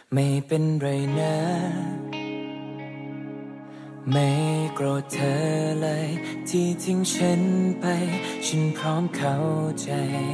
ไม่เป็นไรนะไม่โกรธเธอเลยที่ทิ้งฉันไปฉันพร้อมเข้าใจ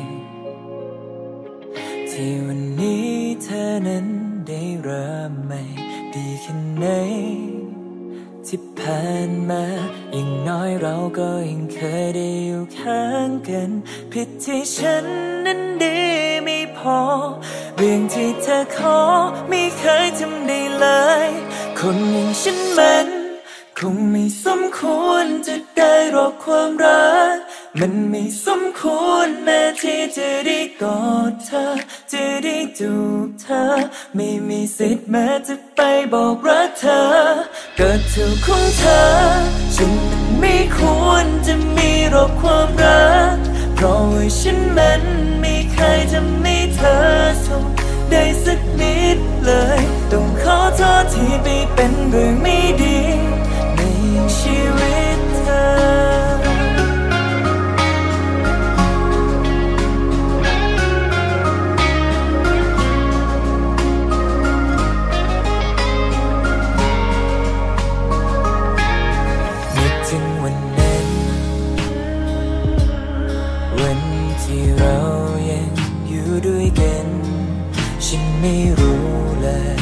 ที่วันนี้เธอนั้นได้เริ่มใหม่ดีแค่ไหนที่ผ่านมาอย่างน้อยเราก็ยังเคยได้อยู่ข้างกันผิดที่ฉันนั้นดีไม่พอเรื่องที่เธอขอไม่เคยทำได้เลยคนอย่างฉันมันคงไม่สมควรจะได้รับความรักมันไม่สมควรแม้ที่จะได้กอดเธอจะได้จูบเธอไม่มีสิทธิ์แม้จะไปบอกรักเธอเกิดถูกของเธอฉันไม่ควรจะมีรับความรักเพราะว่าฉันมันไม่เคยทำให้เธอสุขได้สักนิดเลยต้องขอโทษที่ไปเป็นเรื่องไม่ดีในชีวิตเธอนึกถึงวันนั้นวันที่เรายังอยู่ด้วยกันฉันไม่รู้เลย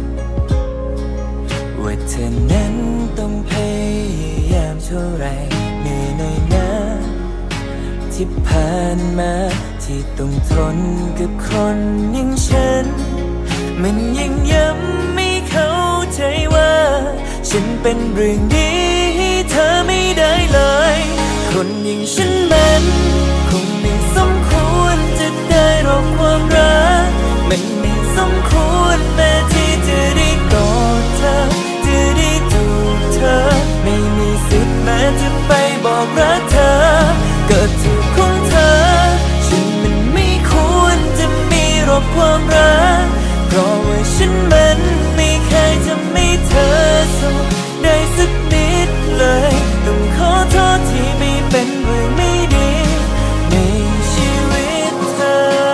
ว่าเธอนั้นต้องพยายามเท่าไรเหนื่อยหน่อยนะที่ผ่านมาที่ต้องทนกับคนอย่างฉันมันยังย้ำไม่เข้าใจว่าฉันเป็นเรื่องดีให้เธอไม่ได้เลยคนอย่างฉันมันคงไม่สมควรจะได้รับความรักมันไม่สมควรแม้ที่จะได้กอดเธอจะได้จูบเธอไม่มีสิทธิ์แม้จะไปบอกรักเธอเกิดถูกของเธอฉันมันไม่ควรจะมีรับความรักเพราะว่าฉันมันไม่เคยทำให้เธอสุขได้สักนิดเลยต้องขอโทษที่ไม่เป็นเรื่องไม่ดีในชีวิตเธอ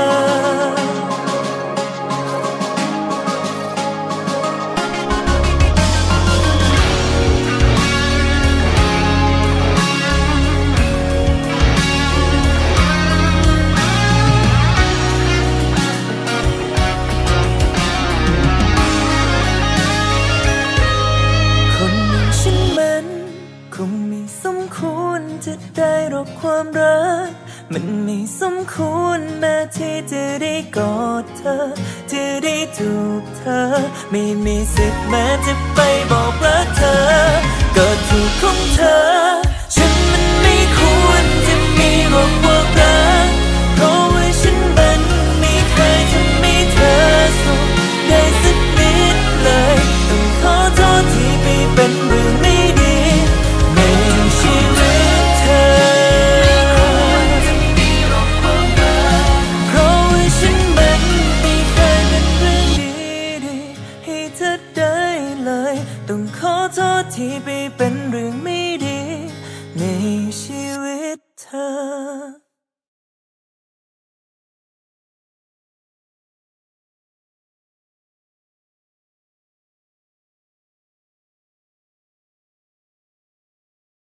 คงไม่สมควรจะได้รับความรักมันไม่สมควรแม้ที่จะได้กอดเธอจะได้จูบเธอไม่มีสิทธิ์แม้จะไปบอกรักเธอเกิดถูกของเธอฉันมันไม่ควรจะมีรับความรักเพราะว่าฉันมันไม่เคยทำให้เธอสุขได้สักนิดเลยต้องขอโทษที่ไปเป็นเรื่องไม่ดีชีวิตเธอเพราะว่าฉันมันไม่เคยเป็นเรื่องดีๆให้เธอได้เลยต้องขอโทษที่ไปเป็นเรื่องไม่ดีในชีวิตเธอ